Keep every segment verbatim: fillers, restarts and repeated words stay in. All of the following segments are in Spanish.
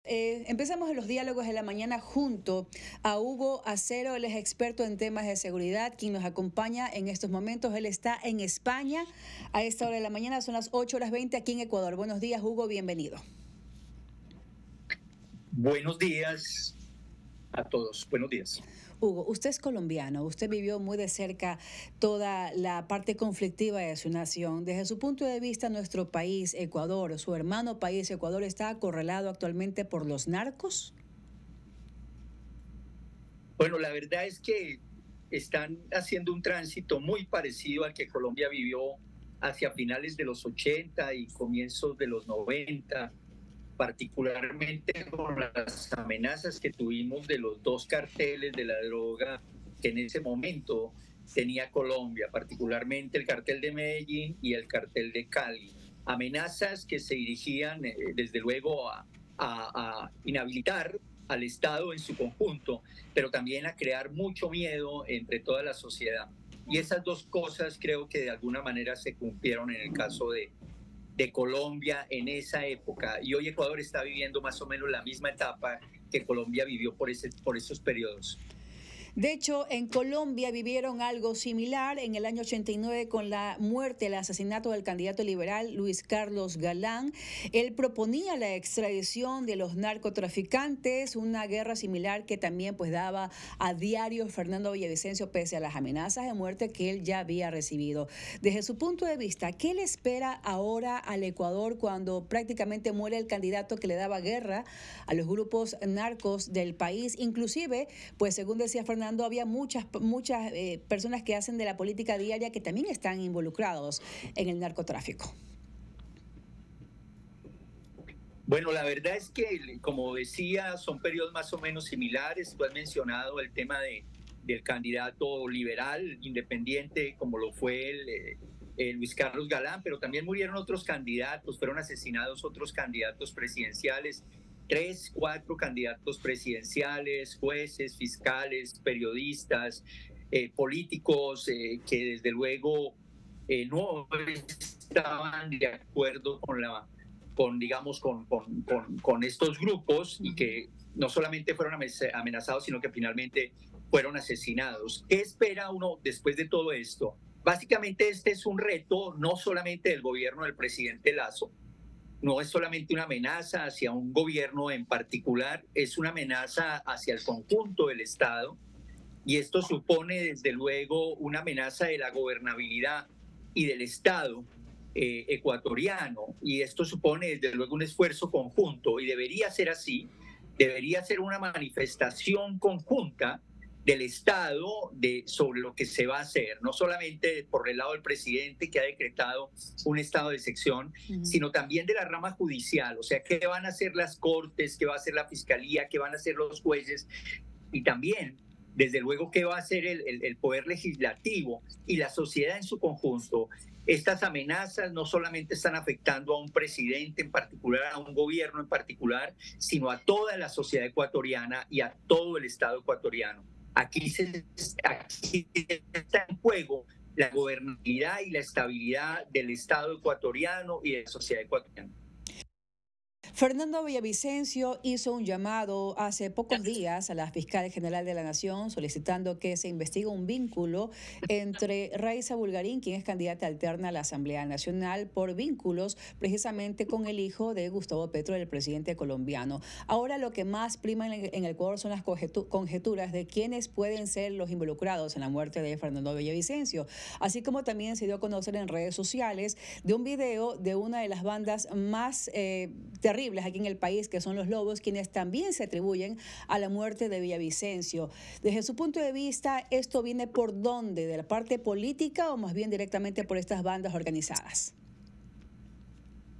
eh, empezamos los diálogos de la mañana junto a Hugo Acero. Él es experto en temas de seguridad, quien nos acompaña en estos momentos. Él está en España a esta hora de la mañana, son las ocho horas veinte aquí en Ecuador. Buenos días, Hugo, bienvenido. Buenos días a todos, buenos días. Hugo, usted es colombiano, usted vivió muy de cerca toda la parte conflictiva de su nación. Desde su punto de vista, nuestro país, Ecuador, su hermano país, Ecuador, ¿está acorralado actualmente por los narcos? Bueno, la verdad es que están haciendo un tránsito muy parecido al que Colombia vivió hacia finales de los ochenta y comienzos de los noventa, particularmente con las amenazas que tuvimos de los dos carteles de la droga que en ese momento tenía Colombia, particularmente el cartel de Medellín y el cartel de Cali. Amenazas que se dirigían, eh, desde luego, a, a, a inhabilitar al Estado en su conjunto, pero también a crear mucho miedo entre toda la sociedad. Y esas dos cosas creo que de alguna manera se cumplieron en el caso de, de Colombia en esa época. Y hoy Ecuador está viviendo más o menos la misma etapa que Colombia vivió por, ese, por esos periodos. De hecho, en Colombia vivieron algo similar en el año ochenta y nueve con la muerte, el asesinato del candidato liberal Luis Carlos Galán. Él proponía la extradición de los narcotraficantes, una guerra similar que también pues daba a diario Fernando Villavicencio pese a las amenazas de muerte que él ya había recibido. Desde su punto de vista, ¿qué le espera ahora al Ecuador cuando prácticamente muere el candidato que le daba guerra a los grupos narcos del país? Inclusive, pues según decía Fernando, Fernando, había muchas, muchas eh, personas que hacen de la política diaria que también están involucrados en el narcotráfico. Bueno, la verdad es que, como decía, son periodos más o menos similares. Tú has mencionado el tema de, del candidato liberal, independiente, como lo fue el, el Luis Carlos Galán, pero también murieron otros candidatos, fueron asesinados otros candidatos presidenciales. Tres, cuatro candidatos presidenciales, jueces, fiscales, periodistas, eh, políticos eh, que desde luego eh, no estaban de acuerdo con la, con digamos, con, con, con, con estos grupos y que no solamente fueron amenazados, sino que finalmente fueron asesinados. ¿Qué espera uno después de todo esto? Básicamente este es un reto no solamente del gobierno del presidente Lazo, no es solamente una amenaza hacia un gobierno en particular, es una amenaza hacia el conjunto del Estado y esto supone desde luego una amenaza de la gobernabilidad y del Estado eh, ecuatoriano y esto supone desde luego un esfuerzo conjunto y debería ser así, debería ser una manifestación conjunta del Estado de, sobre lo que se va a hacer, no solamente por el lado del presidente que ha decretado un estado de excepción, uh-huh. sino también de la rama judicial, o sea, qué van a hacer las cortes, qué va a hacer la fiscalía, qué van a hacer los jueces y también, desde luego, qué va a hacer el, el, el poder legislativo y la sociedad en su conjunto. Estas amenazas no solamente están afectando a un presidente en particular, a un gobierno en particular, sino a toda la sociedad ecuatoriana y a todo el Estado ecuatoriano. Aquí, se, aquí está en juego la gobernabilidad y la estabilidad del Estado ecuatoriano y de la sociedad ecuatoriana. Fernando Villavicencio hizo un llamado hace pocos días a la fiscal general de la Nación solicitando que se investigue un vínculo entre Raiza Bulgarín, quien es candidata alterna a la Asamblea Nacional, por vínculos precisamente con el hijo de Gustavo Petro, el presidente colombiano. Ahora lo que más prima en el Ecuador son las conjeturas de quiénes pueden ser los involucrados en la muerte de Fernando Villavicencio, así como también se dio a conocer en redes sociales de un video de una de las bandas más eh, terribles aquí en el país, que son los Lobos, quienes también se atribuyen a la muerte de Villavicencio. Desde su punto de vista, ¿esto viene por dónde? ¿De la parte política o más bien directamente por estas bandas organizadas?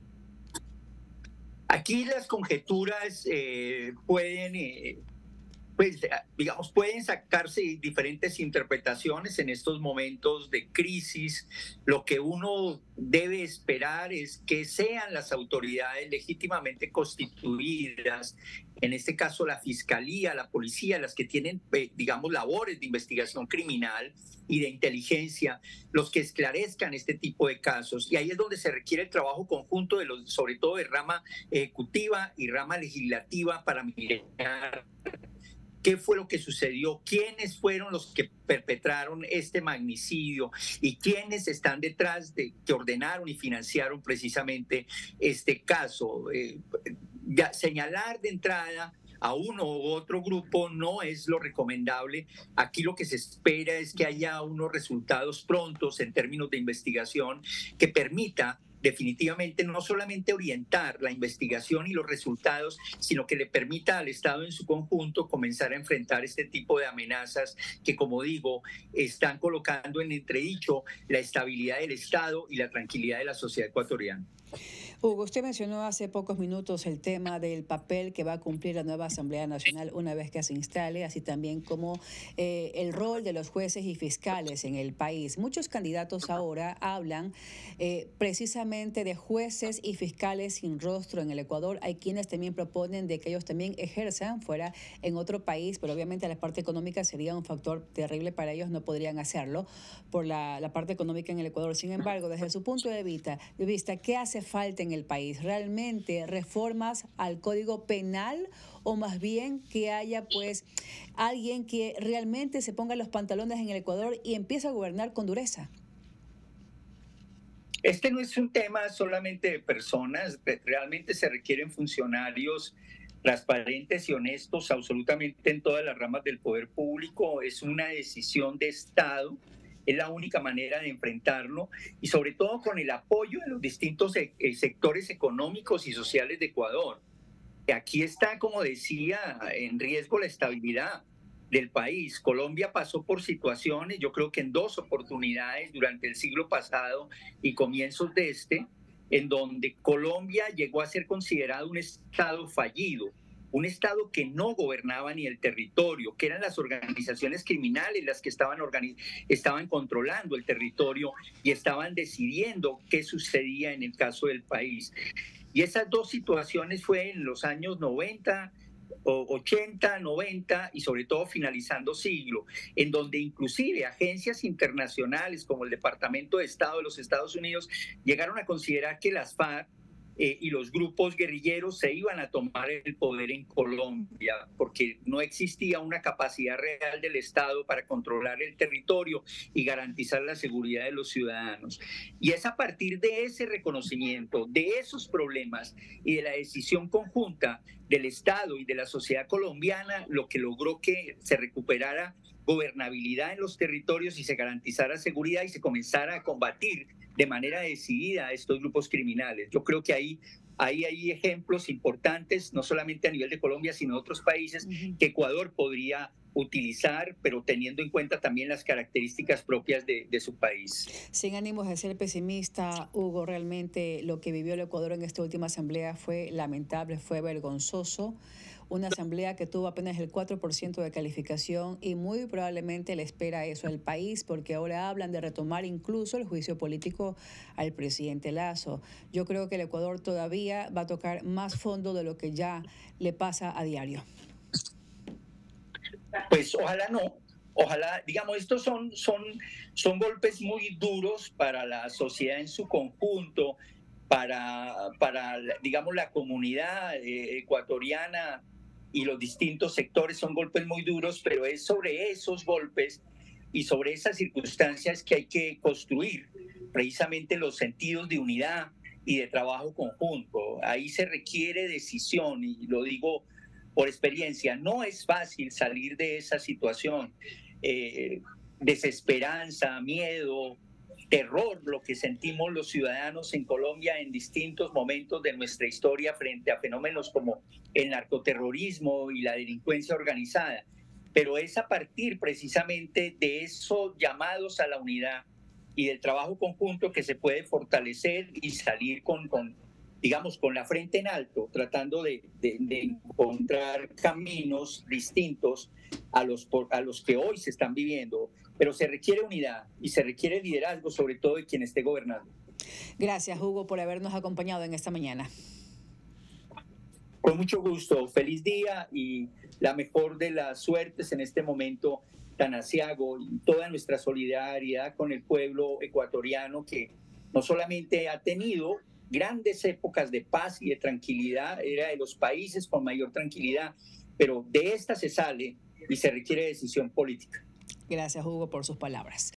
Aquí las conjeturas eh, pueden eh, Pues, digamos, pueden sacarse diferentes interpretaciones en estos momentos de crisis. Lo que uno debe esperar es que sean las autoridades legítimamente constituidas, en este caso la fiscalía, la policía, las que tienen, eh, digamos, labores de investigación criminal y de inteligencia, los que esclarezcan este tipo de casos. Y ahí es donde se requiere el trabajo conjunto de los, sobre todo de rama ejecutiva y rama legislativa, para mirar qué fue lo que sucedió, quiénes fueron los que perpetraron este magnicidio y quiénes están detrás de que ordenaron y financiaron precisamente este caso. Eh, ya, señalar de entrada a uno u otro grupo no es lo recomendable. Aquí lo que se espera es que haya unos resultados prontos en términos de investigación que permita definitivamente no solamente orientar la investigación y los resultados, sino que le permita al Estado en su conjunto comenzar a enfrentar este tipo de amenazas que, como digo, están colocando en entredicho la estabilidad del Estado y la tranquilidad de la sociedad ecuatoriana. Hugo, usted mencionó hace pocos minutos el tema del papel que va a cumplir la nueva Asamblea Nacional una vez que se instale, así también como eh, el rol de los jueces y fiscales en el país. Muchos candidatos ahora hablan eh, precisamente de jueces y fiscales sin rostro en el Ecuador. Hay quienes también proponen de que ellos también ejerzan fuera en otro país, pero obviamente la parte económica sería un factor terrible para ellos, no podrían hacerlo por la, la parte económica en el Ecuador. Sin embargo, desde su punto de vista, de vista ¿qué hace falta en el país? ¿Realmente reformas al Código Penal o más bien que haya pues alguien que realmente se ponga los pantalones en el Ecuador y empiece a gobernar con dureza? Este no es un tema solamente de personas, realmente se requieren funcionarios transparentes y honestos absolutamente en todas las ramas del poder público. Es una decisión de Estado. Es la única manera de enfrentarlo y sobre todo con el apoyo de los distintos sectores económicos y sociales de Ecuador. Aquí está, como decía, en riesgo la estabilidad del país. Colombia pasó por situaciones, yo creo que en dos oportunidades durante el siglo pasado y comienzos de este, en donde Colombia llegó a ser considerado un Estado fallido, un Estado que no gobernaba ni el territorio, que eran las organizaciones criminales las que estaban, estaban controlando el territorio y estaban decidiendo qué sucedía en el caso del país. Y esas dos situaciones fue en los años noventa, ochenta, noventa y sobre todo finalizando siglo, en donde inclusive agencias internacionales como el Departamento de Estado de los Estados Unidos llegaron a considerar que las FARC Eh, y los grupos guerrilleros se iban a tomar el poder en Colombia porque no existía una capacidad real del Estado para controlar el territorio y garantizar la seguridad de los ciudadanos. Y es a partir de ese reconocimiento, de esos problemas y de la decisión conjunta del Estado y de la sociedad colombiana lo que logró que se recuperara gobernabilidad en los territorios y se garantizara seguridad y se comenzara a combatir de manera decidida a estos grupos criminales. Yo creo que ahí, ahí hay ejemplos importantes, no solamente a nivel de Colombia, sino de otros países uh-huh. que Ecuador podría utilizar, pero teniendo en cuenta también las características propias de, de su país. Sin ánimos de ser pesimista, Hugo, realmente lo que vivió el Ecuador en esta última asamblea fue lamentable, fue vergonzoso. Una asamblea que tuvo apenas el cuatro por ciento de calificación y muy probablemente le espera eso al país porque ahora hablan de retomar incluso el juicio político al presidente Lasso. Yo creo que el Ecuador todavía va a tocar más fondo de lo que ya le pasa a diario. Pues ojalá no. Ojalá, digamos, estos son, son, son golpes muy duros para la sociedad en su conjunto, para, para digamos, la comunidad eh, ecuatoriana y los distintos sectores. Son golpes muy duros, pero es sobre esos golpes y sobre esas circunstancias que hay que construir precisamente los sentidos de unidad y de trabajo conjunto. Ahí se requiere decisión y lo digo por experiencia. No es fácil salir de esa situación. Eh, desesperanza, miedo, terror, lo que sentimos los ciudadanos en Colombia en distintos momentos de nuestra historia frente a fenómenos como el narcoterrorismo y la delincuencia organizada. Pero es a partir precisamente de esos llamados a la unidad y del trabajo conjunto que se puede fortalecer y salir con, con, digamos, con la frente en alto, tratando de, de, de encontrar caminos distintos a los, a los que hoy se están viviendo, pero se requiere unidad y se requiere liderazgo, sobre todo de quien esté gobernando. Gracias, Hugo, por habernos acompañado en esta mañana. Con mucho gusto, feliz día y la mejor de las suertes en este momento tan aciago, y toda nuestra solidaridad con el pueblo ecuatoriano, que no solamente ha tenido grandes épocas de paz y de tranquilidad, era de los países con mayor tranquilidad, pero de esta se sale y se requiere decisión política. Gracias, Hugo, por sus palabras.